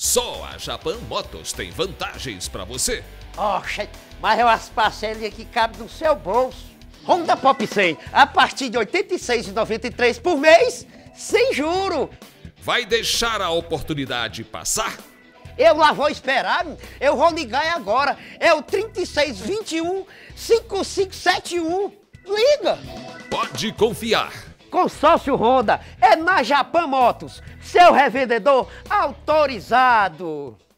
Só a Japan Motos tem vantagens para você. Oxe, mas é umas parcelinhas que cabem no seu bolso. Honda Pop 100, a partir de R$ 86,93 por mês, sem juro. Vai deixar a oportunidade passar? Eu lá vou esperar, eu vou ligar agora. É o 3621-5571. Liga! Pode confiar. Consórcio Honda é na Japan Motos, seu revendedor autorizado.